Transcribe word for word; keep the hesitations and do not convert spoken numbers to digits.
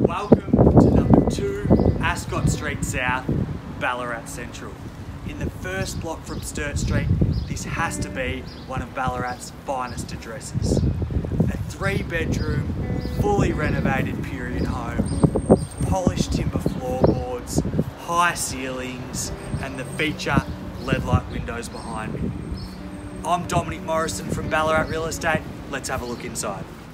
Welcome to number two, Ascot Street South, Ballarat Central. In the first block from Sturt Street, this has to be one of Ballarat's finest addresses. A three bedroom, fully renovated period home, polished timber floorboards, high ceilings, and the feature L E D light windows behind me. I'm Dominic Morrison from Ballarat Real Estate. Let's have a look inside.